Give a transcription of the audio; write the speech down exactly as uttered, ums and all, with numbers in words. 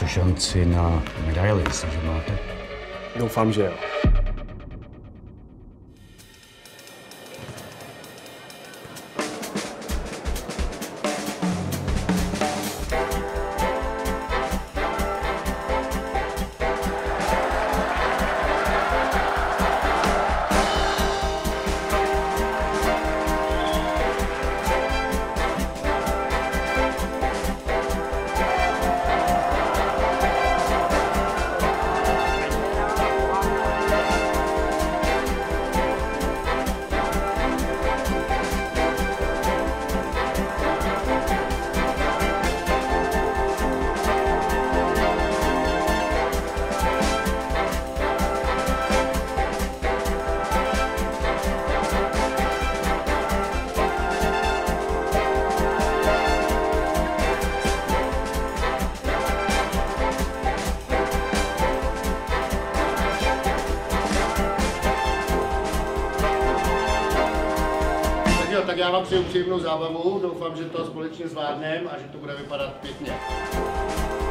šanci na medaili, jestliže máte. Doufám, že jo. Tak já vám přeju příjemnou zábavu, doufám, že to společně zvládneme a že to bude vypadat pěkně.